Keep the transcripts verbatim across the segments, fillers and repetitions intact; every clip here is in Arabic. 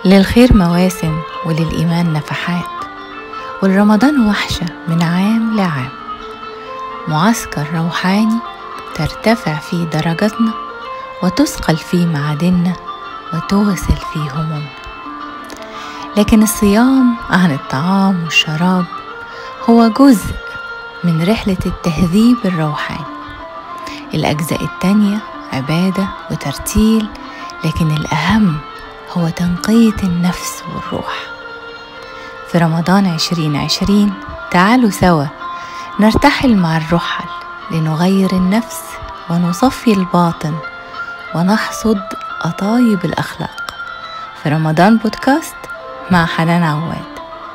للخير مواسم وللإيمان نفحات، والرمضان وحشة من عام لعام، معسكر روحاني ترتفع فيه درجاتنا وتثقل فيه معادننا وتغسل فيه همومنا. لكن الصيام عن الطعام والشراب هو جزء من رحلة التهذيب الروحاني. الأجزاء التانية عبادة وترتيل، لكن الأهم هو تنقية النفس والروح. في رمضان عشرين عشرين تعالوا سوا نرتحل مع الرحل لنغير النفس ونصفي الباطن ونحصد أطايب الأخلاق. في رمضان بودكاست مع حنان عواد.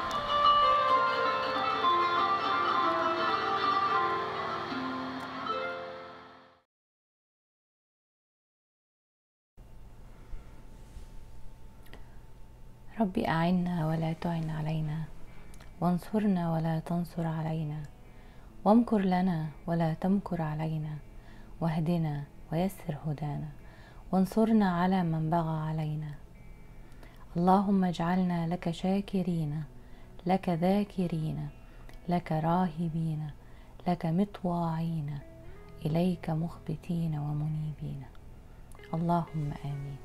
ربي أعنا ولا تعن علينا، وانصرنا ولا تنصر علينا، وامكر لنا ولا تمكر علينا، واهدنا ويسر هدانا، وانصرنا على من بغى علينا. اللهم اجعلنا لك شاكرين، لك ذاكرين، لك راهبين، لك مطواعين، إليك مخبتين ومنيبين. اللهم آمين.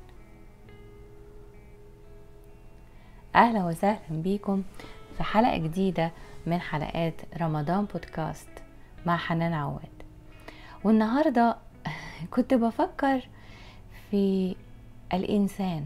أهلا وسهلا بيكم في حلقة جديدة من حلقات رمضان بودكاست مع حنان عواد. والنهاردة كنت بفكر في الإنسان.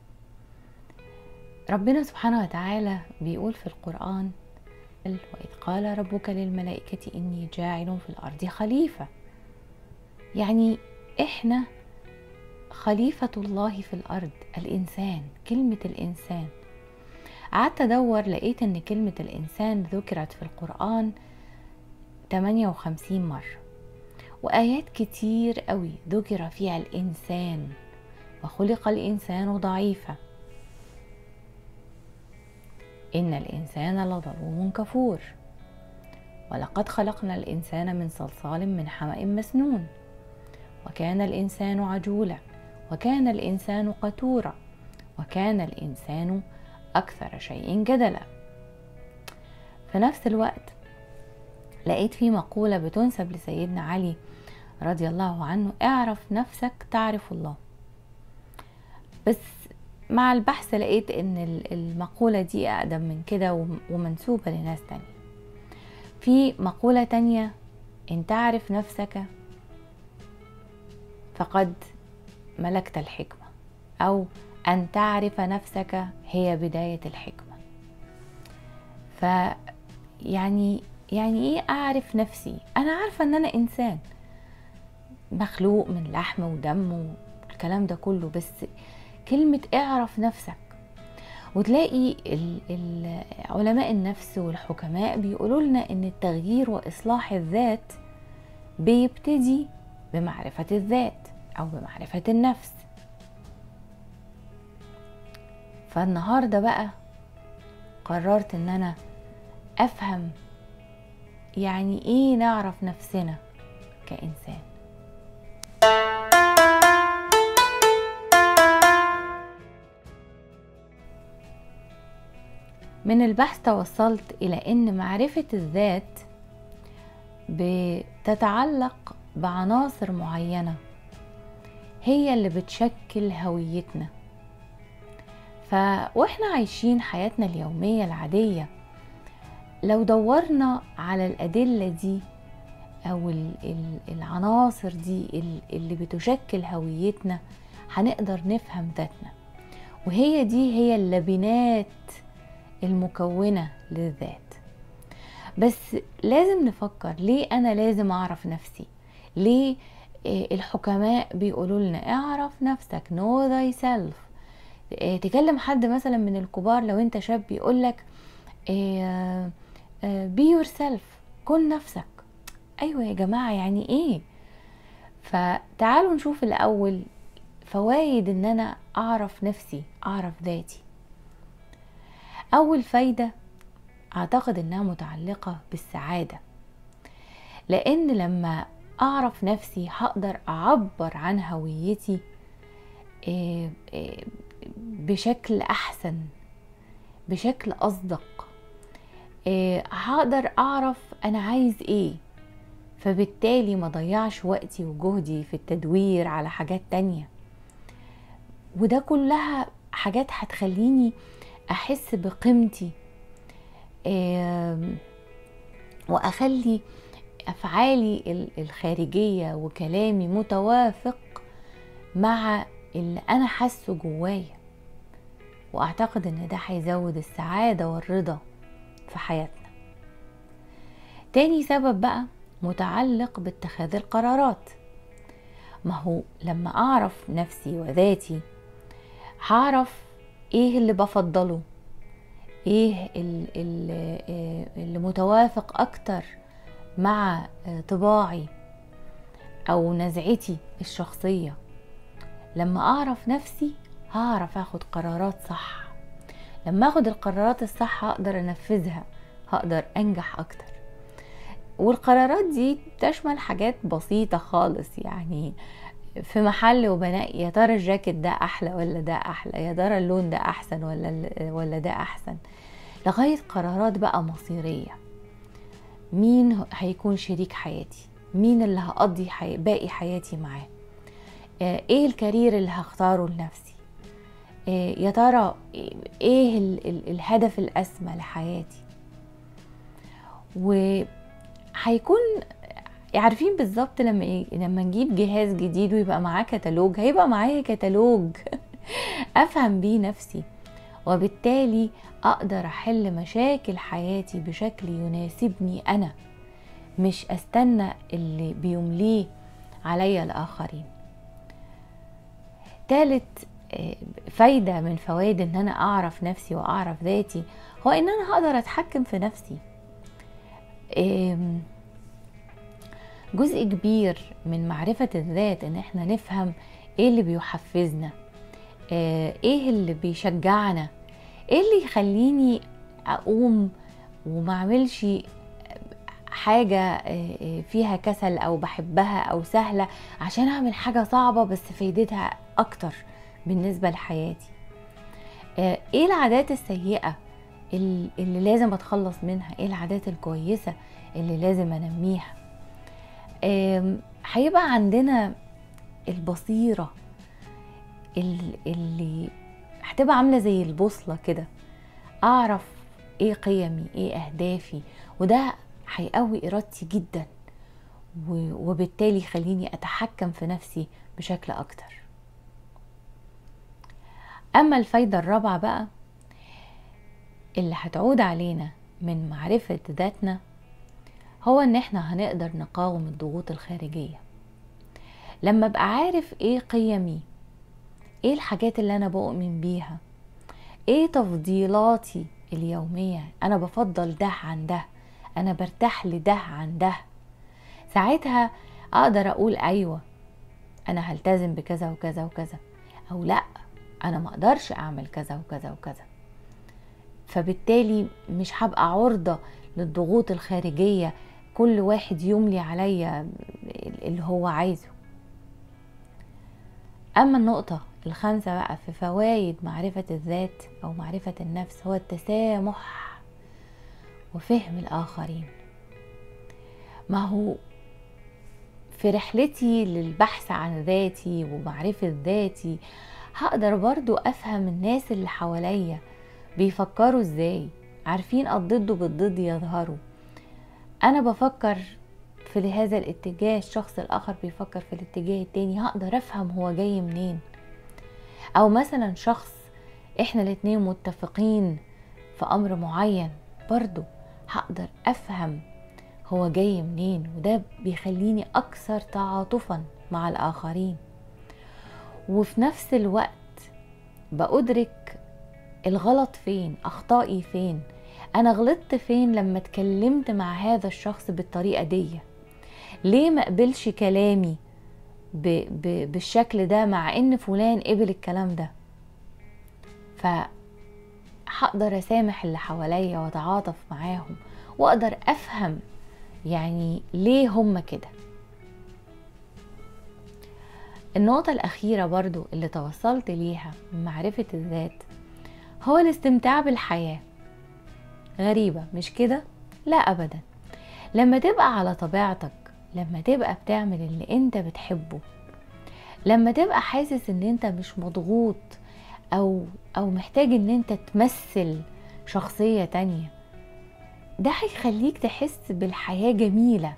ربنا سبحانه وتعالى بيقول في القرآن: وإذ قال ربك للملائكة إني جاعل في الأرض خليفة. يعني إحنا خليفة الله في الأرض، الإنسان، كلمة الإنسان. قعدت أدور لقيت إن كلمة الإنسان ذكرت في القرآن ثمانية وخمسين مرة، وآيات كتير قوي ذكر فيها الإنسان، وخلق الإنسان ضعيفا، إن الإنسان لظلوم كفور، ولقد خلقنا الإنسان من صلصال من حمأ مسنون، وكان الإنسان عجولا، وكان الإنسان قتورا، وكان الإنسان أكثر شيء جدلا. في نفس الوقت لقيت في مقولة بتنسب لسيدنا علي رضي الله عنه: اعرف نفسك تعرف الله. بس مع البحث لقيت ان المقولة دي أقدم من كده ومنسوبة لناس تانية. في مقولة تانية: ان تعرف نفسك فقد ملكت الحكمة، أو أن تعرف نفسك هي بداية الحكمة. فيعني يعني إيه أعرف نفسي؟ أنا عارفة أن أنا إنسان مخلوق من لحم ودم والكلام ده كله، بس كلمة اعرف نفسك. وتلاقي علماء النفس والحكماء بيقولوا لنا أن التغيير وإصلاح الذات بيبتدي بمعرفة الذات أو بمعرفة النفس. فالنهاردة بقى قررت ان انا افهم يعني ايه نعرف نفسنا كإنسان. من البحث توصلت الى ان معرفة الذات بتتعلق بعناصر معينة هي اللي بتشكل هويتنا. فاحنا عايشين حياتنا اليومية العادية، لو دورنا على الأدلة دي أو العناصر دي اللي بتشكل هويتنا هنقدر نفهم ذاتنا، وهي دي هي اللبنات المكونة للذات. بس لازم نفكر، ليه أنا لازم أعرف نفسي؟ ليه الحكماء بيقولوا لنا اعرف نفسك، know thyself؟ تكلم حد مثلا من الكبار لو انت شاب يقولك be yourself، كن نفسك. ايوه يا جماعة، يعني ايه؟ فتعالوا نشوف الاول فوائد ان انا اعرف نفسي، اعرف ذاتي. اول فايدة اعتقد انها متعلقة بالسعادة، لان لما اعرف نفسي هقدر اعبر عن هويتي بشكل احسن، بشكل اصدق. آه، هقدر اعرف انا عايز ايه، فبالتالي ما ضيعش وقتي وجهدي في التدوير على حاجات تانية. وده كلها حاجات هتخليني احس بقيمتي، واخلي افعالي الخارجية وكلامي متوافق مع اللي انا حاسه جوايا. واعتقد ان ده هيزود السعادة والرضا في حياتنا. تاني سبب بقى متعلق باتخاذ القرارات. ما هو لما اعرف نفسي وذاتي هعرف ايه اللي بفضله، ايه اللي متوافق اكتر مع طباعي او نزعتي الشخصية. لما اعرف نفسي هعرف اخد قرارات صح. لما اخد القرارات الصح هقدر انفذها، هقدر انجح اكتر. والقرارات دي تشمل حاجات بسيطة خالص، يعني في محل وبنقي يا ترى الجاكيت ده احلى ولا ده احلى، يا ترى اللون ده احسن ولا ولا ده احسن، لغاية قرارات بقى مصيرية. مين هيكون شريك حياتي، مين اللي هقضي حي... باقي حياتي معاه، ايه الكارير اللي هختاره لنفسي، يا ترى ايه ال... ال... الهدف الاسمى لحياتي. وهيكون عارفين بالظبط لما إيه؟ لما نجيب جهاز جديد ويبقى معاه كتالوج، هيبقى معايا كتالوج افهم بيه نفسي، وبالتالي اقدر احل مشاكل حياتي بشكل يناسبني انا، مش استنى اللي بيمليه عليا الاخرين. ثالث فايدة من فوائد ان انا اعرف نفسي واعرف ذاتي هو ان انا هقدر اتحكم في نفسي. جزء كبير من معرفة الذات ان احنا نفهم ايه اللي بيحفزنا، ايه اللي بيشجعنا، ايه اللي يخليني اقوم وما اعملش حاجة فيها كسل او بحبها او سهلة عشان اعمل حاجة صعبة بس فايدتها اكتر بالنسبة لحياتي. ايه العادات السيئة اللي لازم اتخلص منها، ايه العادات الكويسة اللي لازم انميها. هيبقى عندنا البصيرة اللي هتبقى عاملة زي البوصلة كده، اعرف ايه قيمي، ايه اهدافي، وده هيقوي ارادتي جدا، وبالتالي يخليني اتحكم في نفسي بشكل اكتر. اما الفايدة الرابعة بقى اللي هتعود علينا من معرفة ذاتنا هو ان احنا هنقدر نقاوم الضغوط الخارجية. لما ابقى عارف ايه قيمي، ايه الحاجات اللي انا بؤمن بيها، ايه تفضيلاتي اليومية، انا بفضل ده عن ده، انا برتاح لده عن ده، ساعتها اقدر اقول ايوه انا هلتزم بكذا وكذا وكذا، او لا انا ما اقدرش اعمل كذا وكذا وكذا. فبالتالي مش هبقى عرضة للضغوط الخارجية، كل واحد يملي عليا اللي هو عايزه. اما النقطة الخامسة بقى في فوائد معرفة الذات او معرفة النفس هو التسامح وفهم الاخرين. ما هو في رحلتي للبحث عن ذاتي ومعرفة ذاتي هقدر برضو افهم الناس اللي حواليا بيفكروا ازاي، عارفين الضد بالضد يظهروا. انا بفكر في هذا الاتجاه، الشخص الاخر بيفكر في الاتجاه التاني، هقدر افهم هو جاي منين. او مثلا شخص احنا الاتنين متفقين في امر معين، برضو هقدر افهم هو جاي منين، وده بيخليني اكثر تعاطفا مع الاخرين. وفي نفس الوقت بأدرك الغلط فين، اخطائي فين، انا غلطت فين لما اتكلمت مع هذا الشخص بالطريقة دي، ليه ما قبلش كلامي ب ب بالشكل ده مع ان فلان قبل الكلام ده. فهقدر اسامح اللي حواليا واتعاطف معاهم، واقدر افهم يعني ليه هم كده. النقطة الأخيرة برضو اللي توصلت ليها من معرفة الذات هو الاستمتاع بالحياة. غريبة مش كده؟ لا أبدا. لما تبقى على طبيعتك، لما تبقى بتعمل اللي انت بتحبه، لما تبقى حاسس ان انت مش مضغوط او او محتاج ان انت تمثل شخصية تانية، ده هيخليك تحس بالحياة جميلة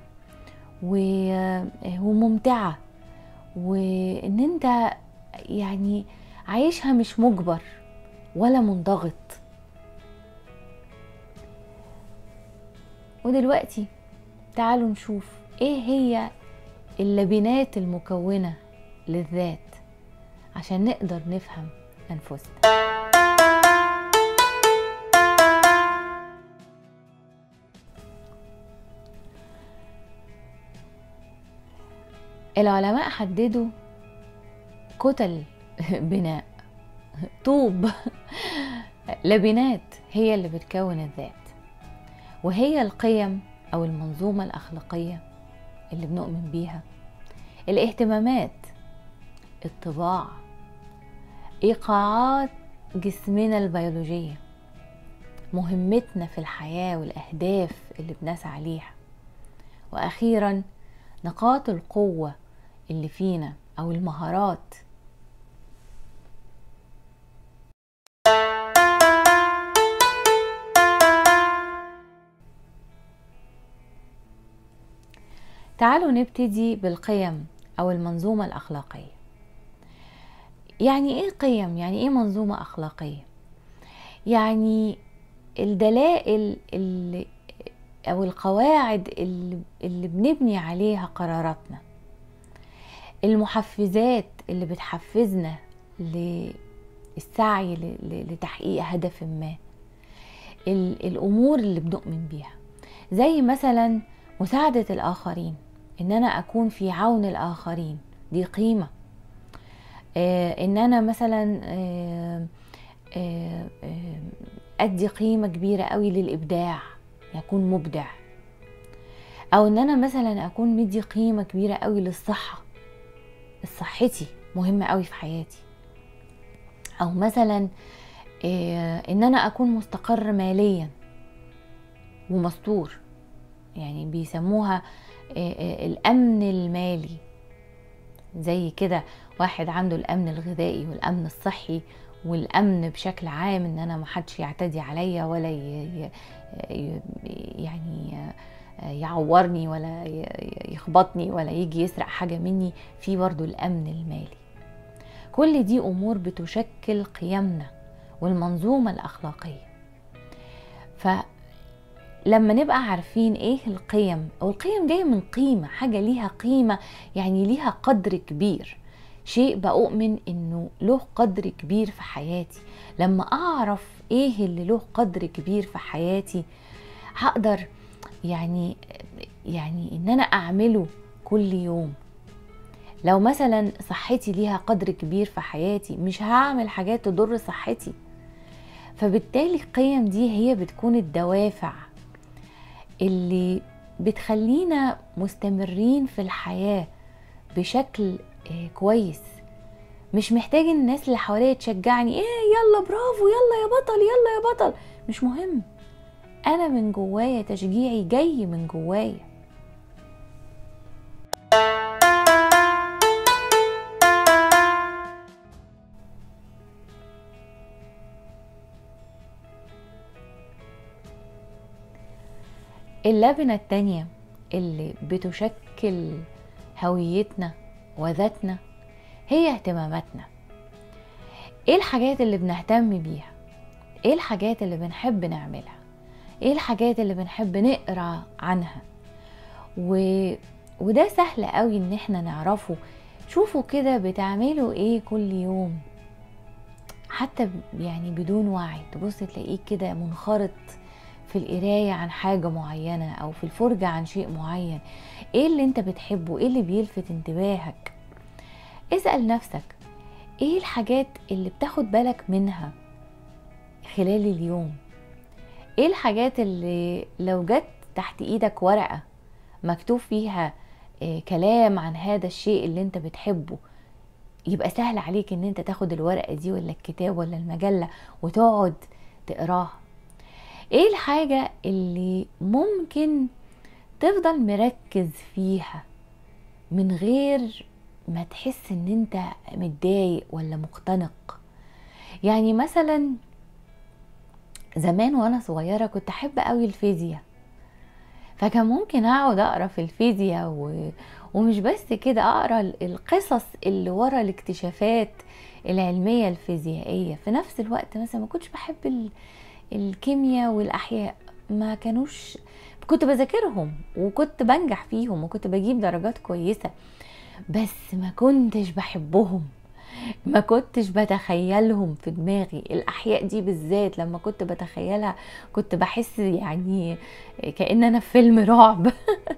وممتعة، وان انت يعني عايشها مش مجبر ولا منضغط. ودلوقتي تعالوا نشوف ايه هي اللبنات المكونة للذات عشان نقدر نفهم أنفسنا. العلماء حددوا كتل بناء، طوب لبنات هي اللي بتكون الذات، وهي القيم أو المنظومة الأخلاقية اللي بنؤمن بيها، الاهتمامات، الطباع، إيقاعات جسمنا البيولوجية، مهمتنا في الحياة والأهداف اللي بنسعى ليها، وأخيرا نقاط القوة اللي فينا أو المهارات. تعالوا نبتدي بالقيم أو المنظومة الأخلاقية. يعني إيه قيم؟ يعني إيه منظومة أخلاقية؟ يعني الدلائل اللي أو القواعد اللي, اللي بنبني عليها قراراتنا، المحفزات اللي بتحفزنا للسعي لتحقيق هدف ما، الأمور اللي بنؤمن بيها، زي مثلا مساعدة الآخرين، إن أنا أكون في عون الآخرين، دي قيمة. آه إن أنا مثلا آه آه آه أدي قيمة كبيرة قوي للإبداع، يكون مبدع. أو إن أنا مثلا أكون مدي قيمة كبيرة قوي للصحة، صحتي مهمة قوي في حياتي. أو مثلا آه إن أنا أكون مستقر ماليا ومستور، يعني بيسموها الأمن المالي. زي كده واحد عنده الأمن الغذائي والأمن الصحي والأمن بشكل عام، إن أنا محدش يعتدي عليا ولا يعني يعورني ولا يخبطني ولا يجي يسرق حاجة مني، في برضو الأمن المالي. كل دي أمور بتشكل قيمنا والمنظومة الأخلاقية. ف لما نبقى عارفين ايه القيم، او القيم جاية من قيمة، حاجة ليها قيمة يعني ليها قدر كبير، شيء بأؤمن انه له قدر كبير في حياتي. لما اعرف ايه اللي له قدر كبير في حياتي هقدر يعني يعني ان انا اعمله كل يوم. لو مثلا صحتي ليها قدر كبير في حياتي مش هعمل حاجات تضر صحتي. فبالتالي القيم دي هي بتكون الدوافع اللي بتخلينا مستمرين في الحياة بشكل كويس. مش محتاج الناس اللي حواليا تشجعني، ايه يلا برافو يلا يا بطل يلا يا بطل، مش مهم. انا من جوايا تشجيعي جاي من جوايا. اللبنة التانية اللي بتشكل هويتنا وذاتنا هي اهتماماتنا. ايه الحاجات اللي بنهتم بيها؟ ايه الحاجات اللي بنحب نعملها؟ ايه الحاجات اللي بنحب نقرأ عنها؟ و... وده سهل قوي ان احنا نعرفه. شوفوا كده بتعملوا ايه كل يوم، حتى يعني بدون وعي، تبص تلاقيك كده منخرط في القراية عن حاجة معينة أو في الفرجة عن شيء معين. ايه اللي انت بتحبه؟ ايه اللي بيلفت انتباهك؟ اسأل نفسك ايه الحاجات اللي بتاخد بالك منها خلال اليوم؟ ايه الحاجات اللي لو جت تحت ايدك ورقة مكتوب فيها إيه كلام عن هذا الشيء اللي انت بتحبه، يبقى سهل عليك ان انت تاخد الورقة دي ولا الكتاب ولا المجلة وتقعد تقراها. ايه الحاجة اللي ممكن تفضل مركز فيها من غير ما تحس ان انت متضايق ولا مختنق؟ يعني مثلا زمان وانا صغيرة كنت احب قوي الفيزياء، فكان ممكن اقعد اقرا في الفيزياء و... ومش بس كده، اقرا القصص اللي ورا الاكتشافات العلمية الفيزيائية. في نفس الوقت مثلا ما كنتش بحب ال... الكيمياء والاحياء، ما كانوش، كنت بذاكرهم وكنت بنجح فيهم وكنت بجيب درجات كويسة، بس ما كنتش بحبهم، ما كنتش بتخيلهم في دماغي. الأحياء دي بالذات لما كنت بتخيلها كنت بحس يعني كأن أنا في فيلم رعب.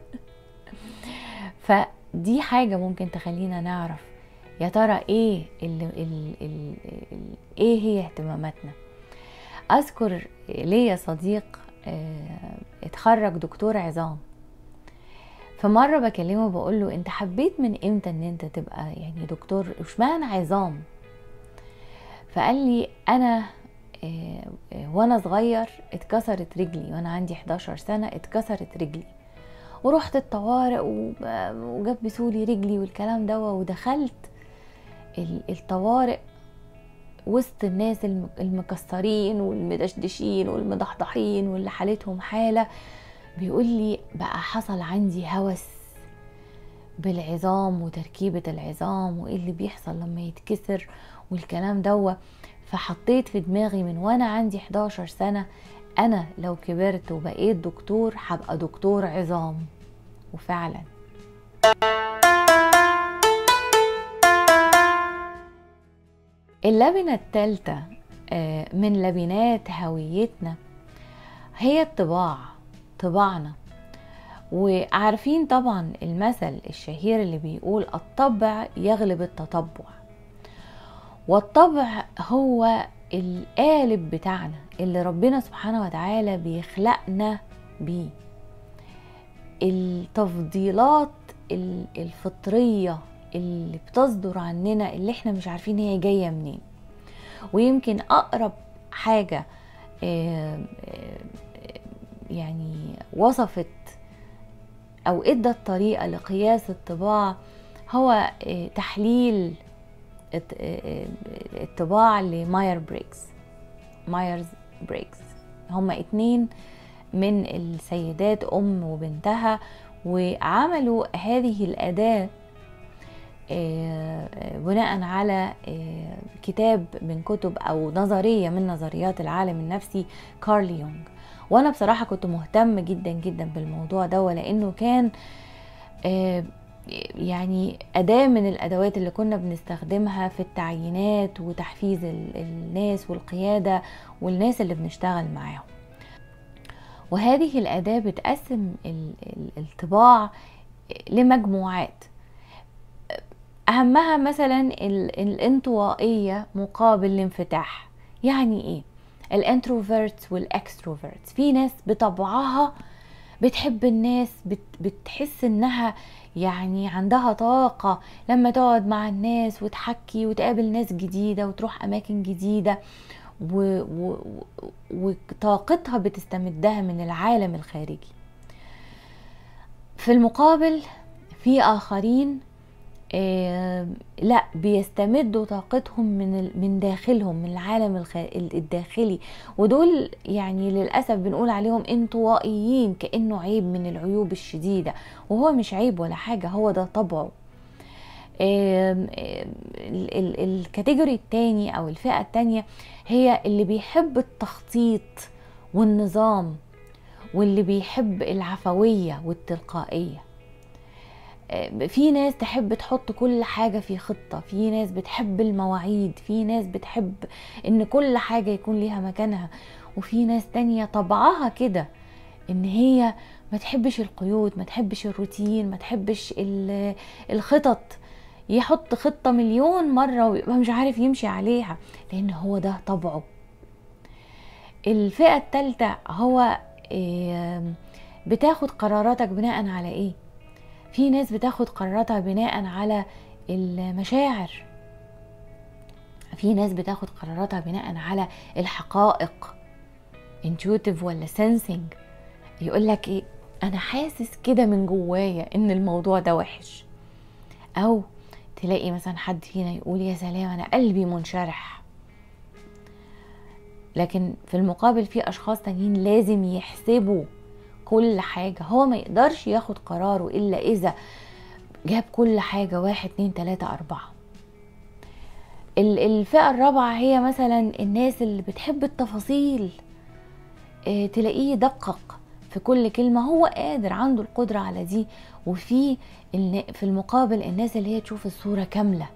فدي حاجة ممكن تخلينا نعرف يا ترى ايه اللي ال ال ال ايه هي اهتماماتنا. اذكر ليا صديق اه اتخرج دكتور عظام، فمرة بكلمه بقول له انت حبيت من امتى ان انت تبقى يعني دكتور، اشمعنى عظام؟ فقال لي انا اه اه وانا صغير اتكسرت رجلي، وانا عندي حداشر سنة اتكسرت رجلي ورحت الطوارئ وجبسوا لي رجلي والكلام ده، ودخلت الطوارئ وسط الناس المكسرين والمدشدشين والمضحضحين واللي حالتهم حالة. بيقول لي بقى حصل عندي هوس بالعظام وتركيبة العظام وايه اللي بيحصل لما يتكسر والكلام ده. فحطيت في دماغي من وانا عندي حداشر سنة انا لو كبرت وبقيت دكتور هبقى دكتور عظام. وفعلا اللبنة الثالثة من لبنات هويتنا هي الطباع، طباعنا. وعارفين طبعا المثل الشهير اللي بيقول الطبع يغلب التطبع، والطبع هو القالب بتاعنا اللي ربنا سبحانه وتعالى بيخلقنا بيه، التفضيلات الفطرية اللي بتصدر عننا اللي احنا مش عارفين هي جاية منين. ويمكن اقرب حاجة يعني وصفت او ادت طريقة لقياس الطباع هو تحليل الطباع لماير بريكس. مايرز بريكس هما اتنين من السيدات ام وبنتها، وعملوا هذه الاداة بناء على كتاب من كتب او نظرية من نظريات العالم النفسي كارل يونغ. وانا بصراحة كنت مهتم جدا جدا بالموضوع ده، لانه كان يعني اداة من الادوات اللي كنا بنستخدمها في التعيينات وتحفيز الناس والقيادة والناس اللي بنشتغل معاهم. وهذه الاداة بتقسم الطباع لمجموعات، اهمها مثلا الانطوائية مقابل الانفتاح. يعني ايه؟ الانتروفيرتس والاكستروفيرتس. في ناس بطبعها بتحب الناس، بت بتحس انها يعني عندها طاقة لما تقعد مع الناس وتحكي وتقابل ناس جديدة وتروح اماكن جديدة، وطاقتها بتستمدها من العالم الخارجي. في المقابل في اخرين آه لا بيستمدوا طاقتهم من من داخلهم، من العالم الداخلي، ودول يعني للأسف بنقول عليهم انطوائيين، كأنه عيب من العيوب الشديدة، وهو مش عيب ولا حاجة، هو ده طبعه. آه الكاتيجوري التاني او الفئة التانية هي اللي بيحب التخطيط والنظام، واللي بيحب العفوية والتلقائية. في ناس تحب تحط كل حاجة في خطة، في ناس بتحب المواعيد، في ناس بتحب ان كل حاجة يكون ليها مكانها، وفي ناس تانية طبعها كده ان هي ما تحبش القيود، ما تحبش الروتين، ما تحبش الخطط، يحط خطة مليون مرة ويبقى مش عارف يمشي عليها لان هو ده طبعه. الفئة الثالثة هو بتاخد قراراتك بناء على ايه؟ في ناس بتاخد قراراتها بناء على المشاعر، في ناس بتاخد قراراتها بناء على الحقائق، intuitive ولا sensing، يقولك ايه، انا حاسس كده من جوايا ان الموضوع ده وحش. او تلاقي مثلا حد فينا يقول يا سلام انا قلبي منشرح، لكن في المقابل في اشخاص تانيين لازم يحسبوا كل حاجة، هو ما يقدرش ياخد قراره الا اذا جاب كل حاجة واحد اتنين تلاتة اربعة. الفئة الرابعة هي مثلا الناس اللي بتحب التفاصيل، اه تلاقيه يدقق في كل كلمة، هو قادر، عنده القدرة على دي. وفي في المقابل الناس اللي هي تشوف الصورة كاملة.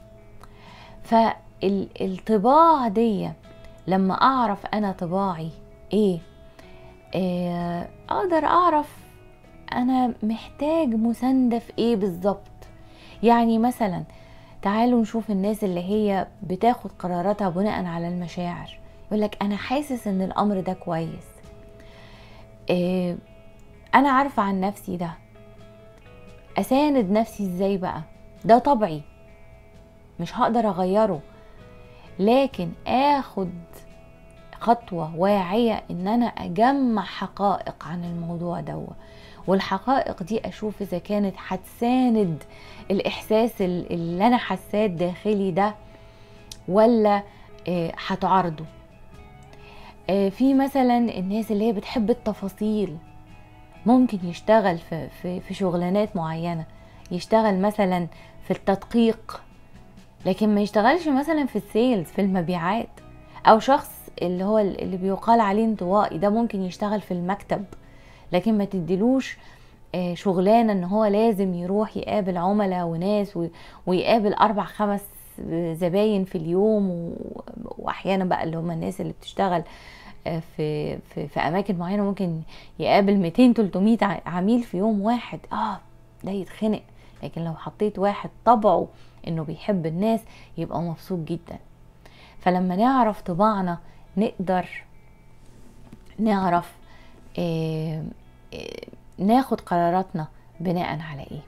فالطباع دي لما اعرف انا طباعي ايه، اه اقدر اعرف انا محتاج مساندة في ايه بالظبط. يعني مثلا تعالوا نشوف الناس اللي هي بتاخد قراراتها بناء على المشاعر، يقولك انا حاسس ان الامر ده كويس، اه انا عارفة عن نفسي ده، اساند نفسي ازاي بقى؟ ده طبعي مش هقدر اغيره، لكن اخد خطوة واعية ان انا اجمع حقائق عن الموضوع ده، والحقائق دي اشوف اذا كانت هتساند الاحساس اللي انا حاساه الداخلي ده ولا هتعارضه. في مثلا الناس اللي هي بتحب التفاصيل، ممكن يشتغل في, في, في شغلانات معينة، يشتغل مثلا في التدقيق لكن ما يشتغلش مثلا في السيلز في المبيعات. او شخص اللي هو اللي بيقال عليه انطوائي، ده ممكن يشتغل في المكتب لكن ما تديلوش شغلانة ان هو لازم يروح يقابل عملاء وناس ويقابل اربع خمس زباين في اليوم، واحيانا بقى اللي هم الناس اللي بتشتغل في, في, في اماكن معينة ممكن يقابل ميتين تلتمية عميل في يوم واحد. اه ده يتخنق. لكن لو حطيت واحد طبعه انه بيحب الناس يبقى مبسوط جدا. فلما نعرف طباعنا نقدر نعرف إيه إيه ناخد قراراتنا بناء على ايه.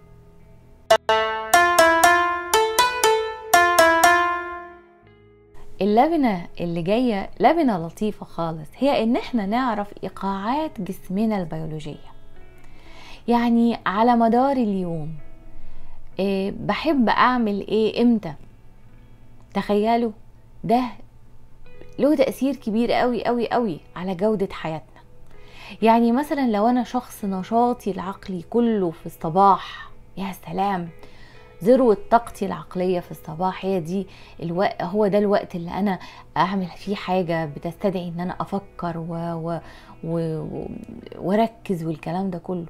اللبنة اللي جاية لبنة لطيفة خالص، هي ان احنا نعرف ايقاعات جسمنا البيولوجية. يعني على مدار اليوم إيه بحب اعمل ايه امتى. تخيلوا ده له تأثير كبير قوي قوي قوي على جودة حياتنا. يعني مثلا لو انا شخص نشاطي العقلي كله في الصباح، يا سلام، ذروة طاقتي العقلية في الصباح، هي دي الوقت، هو ده الوقت اللي انا اعمل فيه حاجة بتستدعي ان انا افكر و... و... و... وركز والكلام ده كله.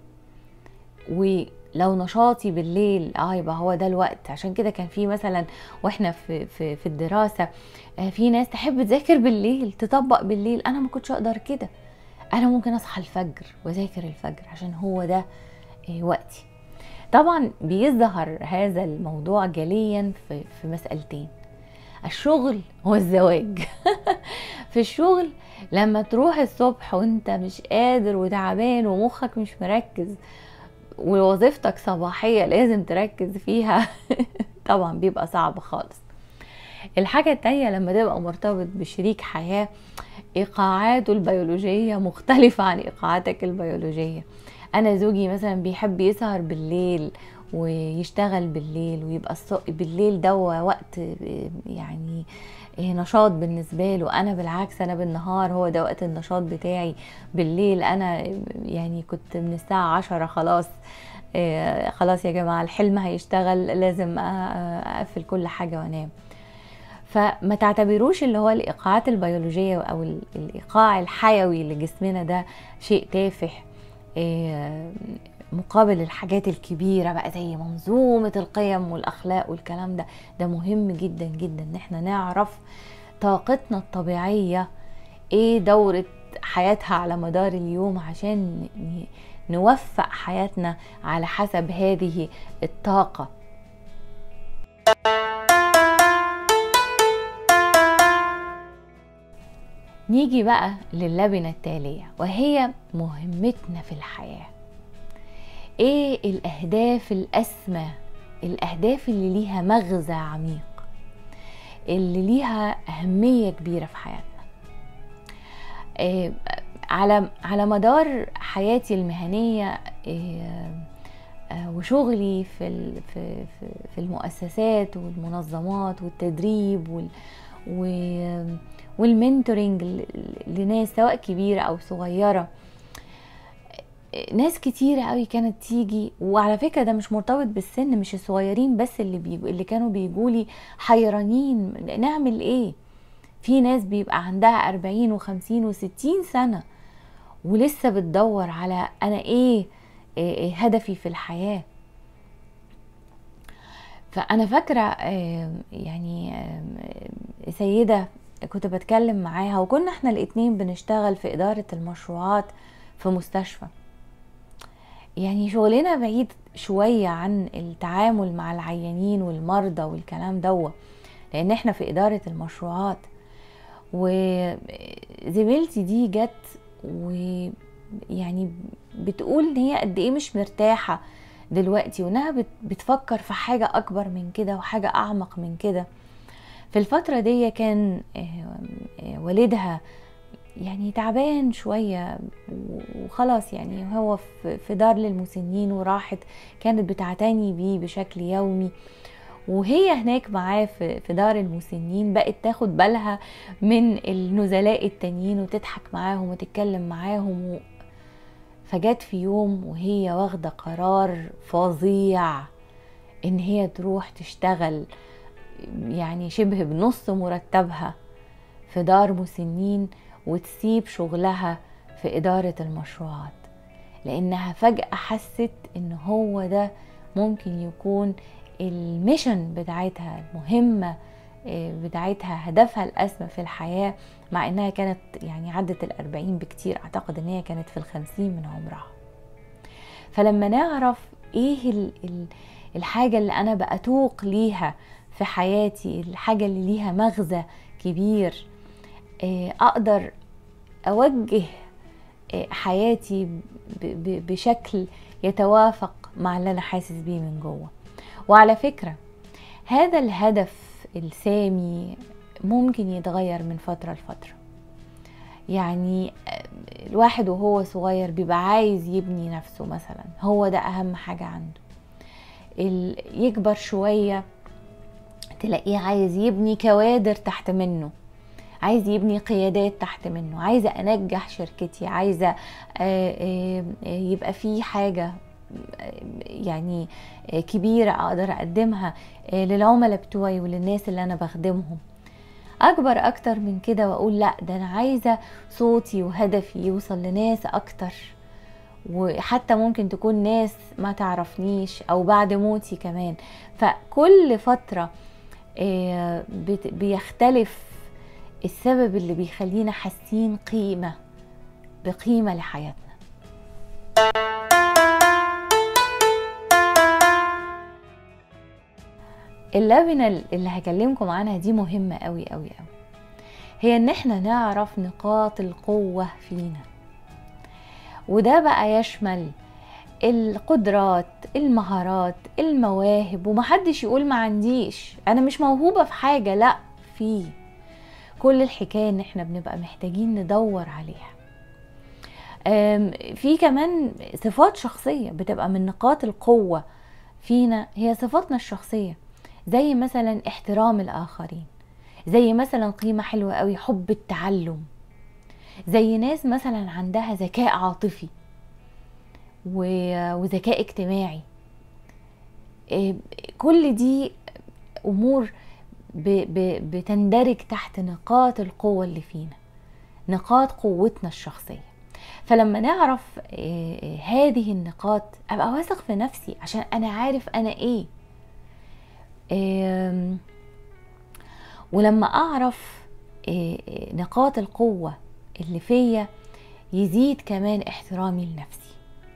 ولو نشاطي بالليل اه يبقى هو ده الوقت. عشان كده كان في مثلا واحنا في في في الدراسة في ناس تحب تذاكر بالليل، تطبق بالليل. انا ما كنتش اقدر كده، انا ممكن اصحى الفجر واذاكر الفجر عشان هو ده وقتي. طبعا بيظهر هذا الموضوع جليا في في مسألتين، الشغل والزواج. في الشغل لما تروح الصبح وانت مش قادر وتعبان ومخك مش مركز ووظيفتك صباحية لازم تركز فيها طبعا بيبقى صعب خالص. الحاجة التانية لما تبقى مرتبط بشريك حياة، ايقاعاته البيولوجية مختلفة عن ايقاعاتك البيولوجية. انا زوجي مثلا بيحب يسهر بالليل ويشتغل بالليل، ويبقى بالليل ده وقت يعني نشاط بالنسبة له. انا بالعكس، انا بالنهار هو ده وقت النشاط بتاعي. بالليل انا يعني كنت من الساعة عشرة خلاص آه خلاص يا جماعة الحلم هيشتغل، لازم اقفل كل حاجة وانام. فما تعتبروش اللي هو الايقاعات البيولوجية او الايقاع الحيوي لجسمنا ده شيء تافه آه مقابل الحاجات الكبيرة بقى زي منظومة القيم والأخلاق والكلام ده. ده مهم جدا جدا ان احنا نعرف طاقتنا الطبيعية ايه دورة حياتها على مدار اليوم، عشان نوفق حياتنا على حسب هذه الطاقة. نيجي بقى للبنة التالية، وهي مهمتنا في الحياة. ايه الاهداف الاسمى، الاهداف اللي ليها مغزى عميق، اللي ليها أهمية كبيرة في حياتنا. آه، على على مدار حياتي المهنية آه، آه، وشغلي في ال- في في في المؤسسات والمنظمات والتدريب وال و- والمنتورنج ل- لناس سواء كبيرة أو صغيرة. ناس كتيرة قوي كانت تيجي، وعلى فكرة ده مش مرتبط بالسن، مش الصغيرين بس اللي بيجو اللي كانوا بيجولي حيرانين نعمل ايه. في ناس بيبقى عندها أربعين وخمسين وستين سنة ولسه بتدور على أنا إيه, إيه, إيه هدفي في الحياة. فأنا فاكرة آه، يعني آه، سيدة كنت بتكلم معاها، وكنا احنا الاتنين بنشتغل في إدارة المشروعات في مستشفى. يعني شغلنا بعيد شوية عن التعامل مع العيانين والمرضى والكلام دوت، لأن احنا في إدارة المشروعات. وزميلتي دي جت ويعني بتقول ان هي قد ايه مش مرتاحة دلوقتي، وانها بت- بتفكر في حاجة اكبر من كده وحاجة اعمق من كده. في الفترة دي كان آه، آه، والدها يعني تعبان شوية وخلاص، يعني هو في في دار للمسنين، وراحت كانت بتعتني بيه بشكل يومي. وهي هناك معاه في في دار المسنين بقت تاخد بالها من النزلاء التانيين وتضحك معاهم وتتكلم معاهم. و... فجت في يوم وهي واخدة قرار فظيع ان هي تروح تشتغل يعني شبه بنص مرتبها في دار مسنين، وتسيب شغلها في إدارة المشروعات، لأنها فجأة حست إن هو ده ممكن يكون الميشن بتاعتها، المهمة بتاعتها، هدفها الأسمى في الحياة، مع إنها كانت يعني عدت الأربعين بكتير. أعتقد إن هي كانت في الخمسين من عمرها. فلما نعرف إيه ال ال الحاجة اللي أنا بأتوق ليها في حياتي، الحاجة اللي ليها مغزى كبير، أقدر أوجه حياتي بشكل يتوافق مع اللي أنا حاسس بيه من جوه. وعلى فكرة هذا الهدف السامي ممكن يتغير من فترة لفترة. يعني الواحد وهو صغير بيبقى عايز يبني نفسه مثلا، هو ده أهم حاجة عنده. يكبر شوية تلاقيه عايز يبني كوادر تحت منه، عايز يبني قيادات تحت منه، عايزة أنجح شركتي، عايزة يبقى في حاجة يعني كبيرة أقدر أقدمها للعملاء بتوعي وللناس اللي أنا بخدمهم. أكبر أكتر من كده وأقول لأ، ده أنا عايزة صوتي وهدفي يوصل لناس أكتر، وحتى ممكن تكون ناس ما تعرفنيش أو بعد موتي كمان. فكل فترة بيختلف السبب اللي بيخلينا حاسين قيمة بقيمة لحياتنا. اللبنة اللي هكلمكم عنها دي مهمة قوي قوي قوي، هي ان احنا نعرف نقاط القوة فينا. وده بقى يشمل القدرات، المهارات، المواهب. ومحدش يقول ما عنديش، انا مش موهوبة في حاجة، لا، فيه. كل الحكاية ان احنا بنبقى محتاجين ندور عليها. في كمان صفات شخصية بتبقى من نقاط القوة فينا، هي صفاتنا الشخصية، زي مثلا احترام الآخرين، زي مثلا قيمة حلوة قوي حب التعلم، زي ناس مثلا عندها ذكاء عاطفي وذكاء اجتماعي. كل دي أمور بتندرج تحت نقاط القوة اللي فينا، نقاط قوتنا الشخصية. فلما نعرف هذه النقاط أبقى واثق في نفسي، عشان أنا عارف أنا إيه. ولما أعرف نقاط القوة اللي فيا يزيد كمان احترامي لنفسي.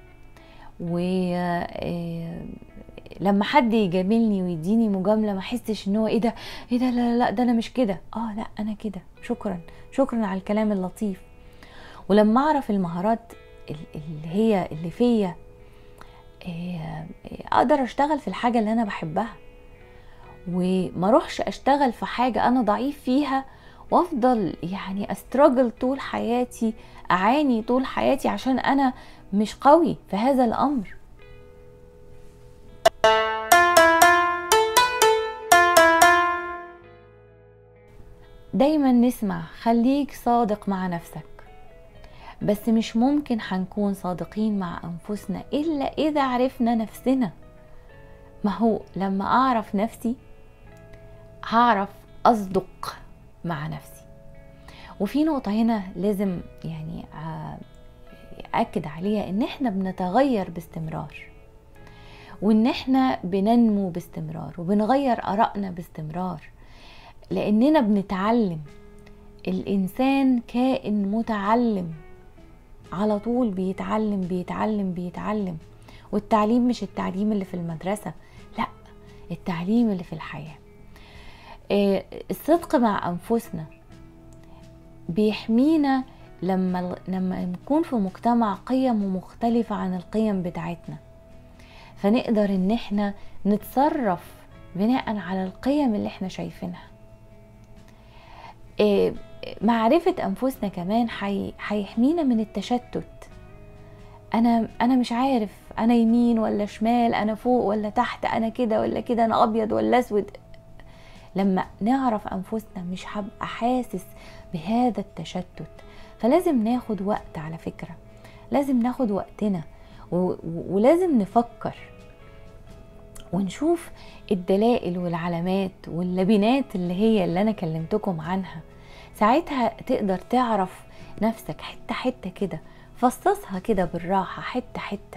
ولما حد يجاملني ويديني مجاملة ما احسش ان هو ايه ده ايه ده لا لا ده انا مش كده، اه لا انا كده، شكرا شكرا على الكلام اللطيف. ولما اعرف المهارات اللي هي اللي فيا اقدر اشتغل في الحاجة اللي انا بحبها. وما اروحش اشتغل في حاجة انا ضعيف فيها وافضل يعني استراجل طول حياتي، اعاني طول حياتي عشان انا مش قوي في هذا الامر. دايما نسمع خليك صادق مع نفسك، بس مش ممكن هنكون صادقين مع انفسنا الا اذا عرفنا نفسنا. ما هو لما اعرف نفسي هعرف اصدق مع نفسي. وفي نقطة هنا لازم يعني أأكد عليها، ان احنا بنتغير باستمرار، وان احنا بننمو باستمرار، وبنغير آرائنا باستمرار، لاننا بنتعلم. الانسان كائن متعلم، على طول بيتعلم بيتعلم بيتعلم. والتعليم مش التعليم اللي في المدرسة، لا، التعليم اللي في الحياة. الصدق مع أنفسنا بيحمينا لما لما نكون في مجتمع قيمه مختلفة عن القيم بتاعتنا، فنقدر ان احنا نتصرف بناء على القيم اللي احنا شايفينها. معرفة أنفسنا كمان هيحمينا من التشتت. أنا أنا مش عارف أنا يمين ولا شمال، أنا فوق ولا تحت، أنا كده ولا كده، أنا أبيض ولا أسود. لما نعرف أنفسنا مش هبقى حاسس بهذا التشتت. فلازم ناخد وقت، على فكرة لازم ناخد وقتنا، ولازم نفكر ونشوف الدلائل والعلامات واللبنات اللي هي اللي أنا كلمتكم عنها. ساعتها تقدر تعرف نفسك حتة حتة كده، فصصها كده بالراحة حتة حتة.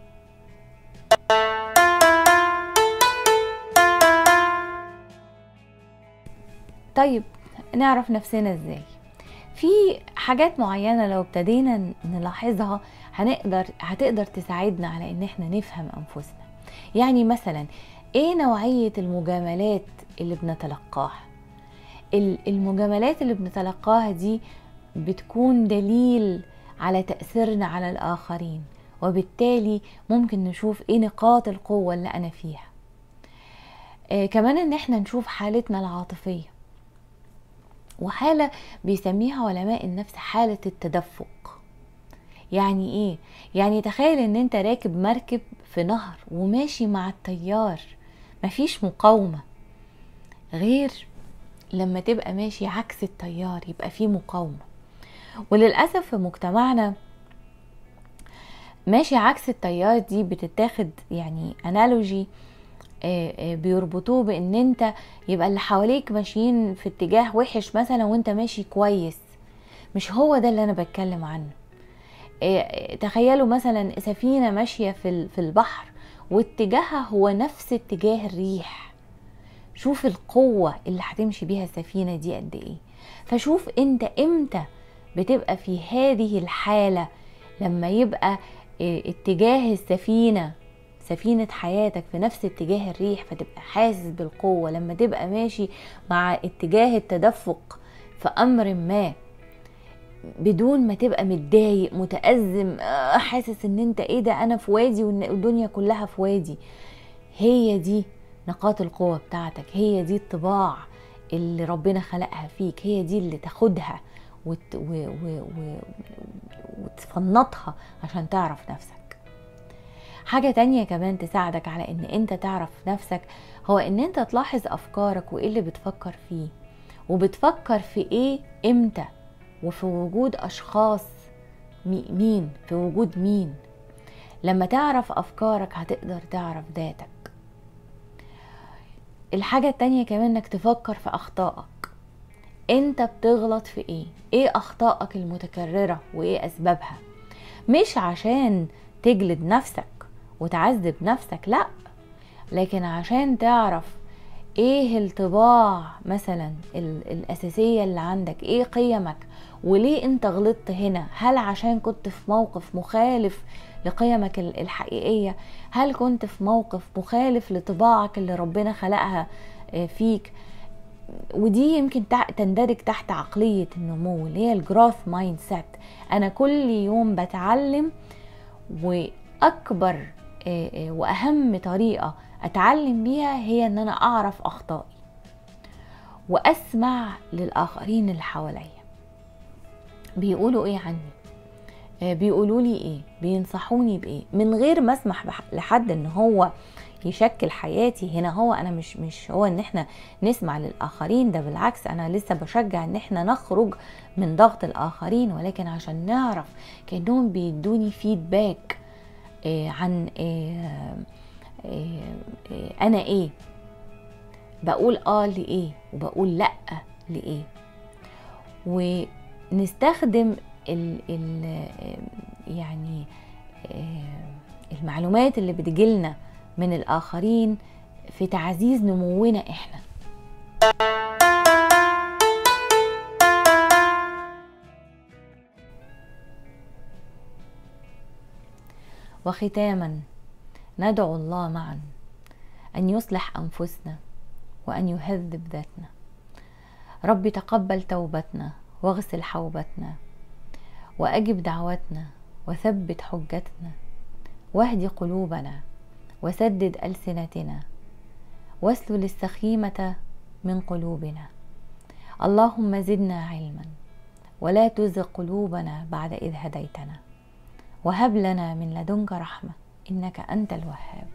طيب نعرف نفسنا ازاي؟ في حاجات معينة لو ابتدينا نلاحظها هنقدر هتقدر تساعدنا على ان احنا نفهم انفسنا. يعني مثلا ايه نوعية المجاملات اللي بنتلقاها؟ المجاملات اللي بنتلقاها دي بتكون دليل على تأثيرنا على الآخرين، وبالتالي ممكن نشوف ايه نقاط القوة اللي انا فيها. آه كمان ان احنا نشوف حالتنا العاطفية، وحالة بيسميها علماء النفس حالة التدفق. يعني ايه؟ يعني تخيل ان انت راكب مركب في نهر وماشي مع التيار، مفيش مقاومة، غير لما تبقى ماشي عكس التيار يبقى فيه مقاومة. وللأسف في مجتمعنا ماشي عكس التيار دي بتتاخد يعني انالوجي بيربطوه بان انت يبقى اللي حواليك ماشيين في اتجاه وحش مثلا وانت ماشي كويس. مش هو ده اللي انا بتكلم عنه. تخيلوا مثلا سفينة ماشية في في البحر واتجاهها هو نفس اتجاه الريح، شوف القوة اللي هتمشي بيها السفينة دي قد ايه. فشوف انت امتى بتبقى في هذه الحالة، لما يبقى اتجاه السفينة سفينة حياتك في نفس اتجاه الريح فتبقى حاسس بالقوة. لما تبقى ماشي مع اتجاه التدفق في امر ما بدون ما تبقى متضايق متأزم حاسس ان انت ايه ده، انا في وادي والدنيا كلها في وادي. هي دي نقاط القوة بتاعتك، هي دي الطباع اللي ربنا خلقها فيك، هي دي اللي تاخدها وت... و... و... و... وتفنطها عشان تعرف نفسك. حاجة تانية كمان تساعدك على ان انت تعرف نفسك هو ان انت تلاحظ افكارك وايه اللي بتفكر فيه، وبتفكر في ايه امتى، وفي وجود اشخاص مين، في وجود مين. لما تعرف افكارك هتقدر تعرف ذاتك. الحاجة التانية كمان انك تفكر في اخطائك، انت بتغلط في ايه، ايه اخطائك المتكررة وايه اسبابها. مش عشان تجلد نفسك وتعذب نفسك، لا، لكن عشان تعرف ايه الطباع مثلا الاساسية اللي عندك، ايه قيمك وليه انت غلطت هنا. هل عشان كنت في موقف مخالف لقيمك الحقيقية؟ هل كنت في موقف مخالف لطباعك اللي ربنا خلقها فيك؟ ودي يمكن تندرج تحت عقلية النمو اللي هي الجروث مايند سيت. انا كل يوم بتعلم، واكبر واهم طريقة اتعلم بيها هي ان انا اعرف اخطائي واسمع للاخرين اللي حواليا بيقولوا ايه عني، بيقولوا لي ايه، بينصحوني بايه، من غير ما اسمح لحد ان هو يشكل حياتي. هنا هو انا مش مش هو ان احنا نسمع للاخرين، ده بالعكس انا لسه بشجع ان احنا نخرج من ضغط الاخرين، ولكن عشان نعرف كأنهم بيدوني فيدباك إيه عن إيه إيه إيه انا ايه، بقول اه لايه وبقول لا لايه، ونستخدم ال ال يعني المعلومات اللي بتجيلنا من الآخرين في تعزيز نمونا احنا. وختاما ندعو الله معا أن يصلح أنفسنا وأن يهذب ذاتنا. ربي تقبل توبتنا واغسل حوبتنا وأجب دعوتنا وثبت حجتنا واهدي قلوبنا وسدد ألسنتنا واسلل السخيمة من قلوبنا. اللهم زدنا علما ولا تزغ قلوبنا بعد إذ هديتنا وهب لنا من لدنك رحمة إنك أنت الوهاب.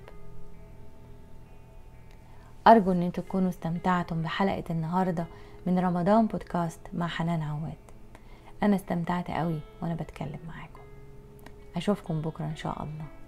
أرجو أن انتم تكونوا استمتعتم بحلقة النهاردة من رمضان بودكاست مع حنان عواد. أنا استمتعت قوي وأنا بتكلم معاكم. أشوفكم بكرة إن شاء الله.